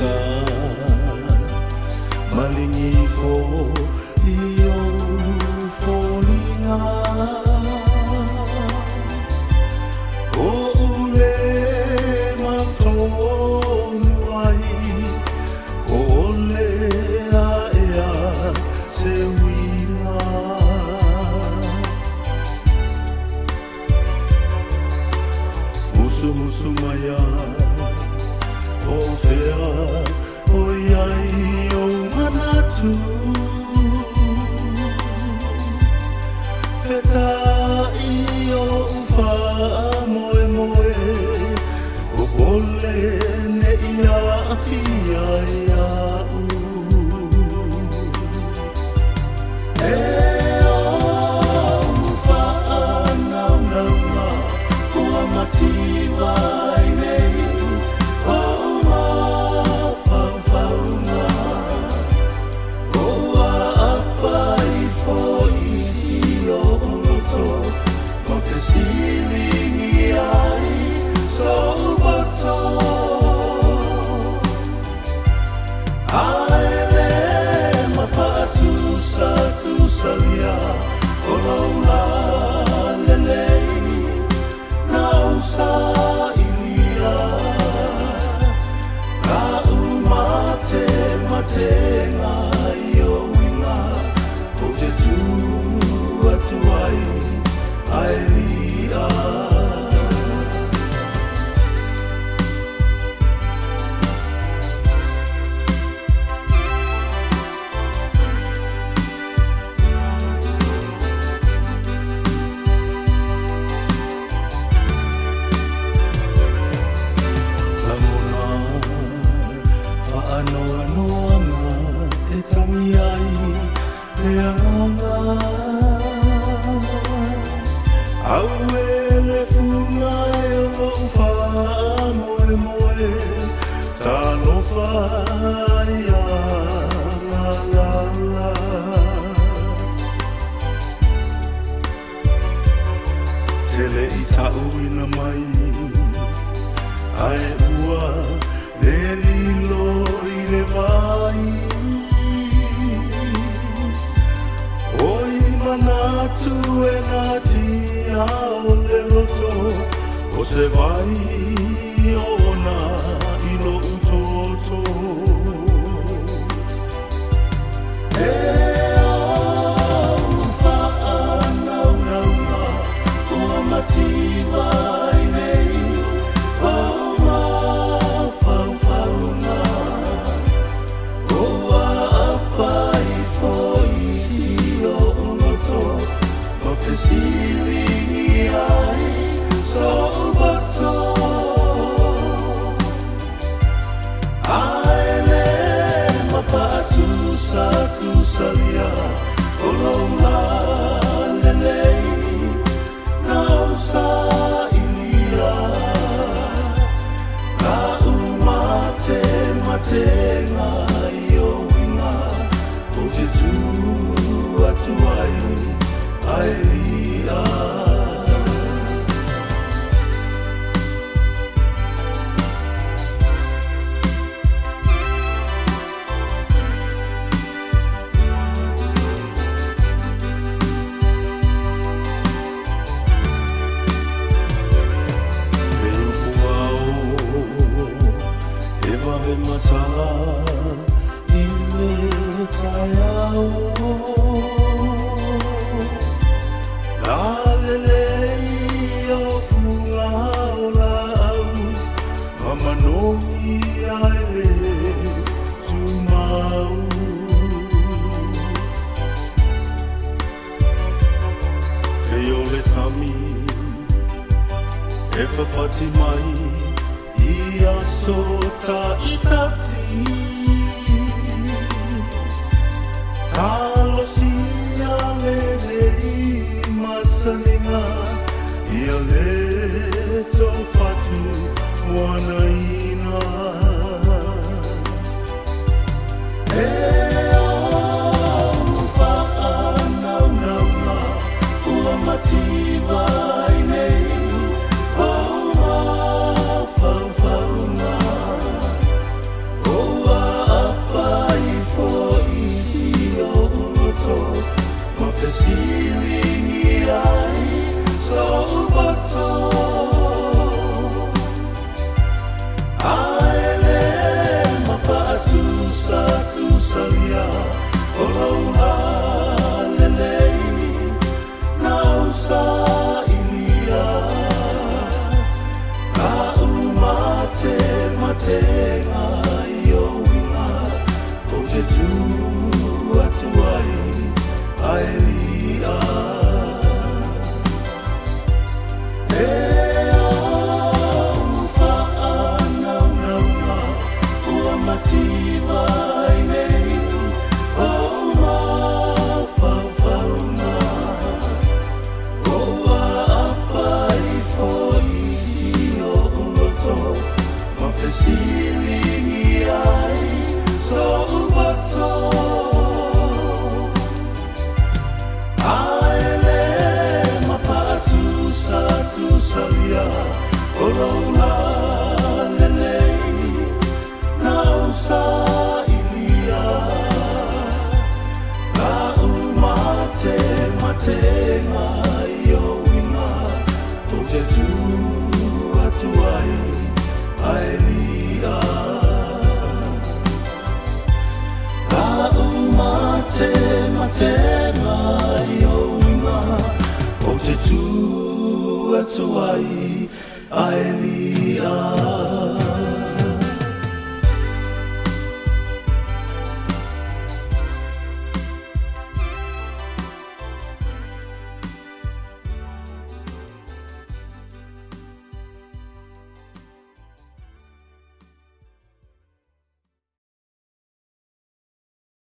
malingi fo io folinga o ule matonu ai o ole a ea se wina musu musu maya o fea o iai o manatu feta i o ufa moe moe o ole ne ia afia ia u e o ufa nau nau na ua mativa i nei o ma fau fau na o a apa i fo isi o loto o te silingi ai so bato ai le mafatu sa tu salia o laula lelei na usa ilia na umate matenga i o winga o te tu atuai ai lia Auele funga e o fa moe moe talo fa ia la la la tele i tau ina mai ai ua le lilo i le vai oi manatu e nati o le loto o se vai ona i lo utoto e o ufa nau nau na ua mativa i nei o ma fau fau na o a apa i fo isi o loto o te silingi ai so bato ai le mafatu sa tu salia o laula lelei na usa ilia na umate matenga i o winga o te tu atuai ai lia matala i le taiao la lelei o funga o la au mamanongi ai le tumau e o le sami e whawhati mai ia sota i tasi talo si ale nei masaninga ia le to fatu wana ina e o ufa nau nau na ua mativa i nei o ma fau fau na o Ai,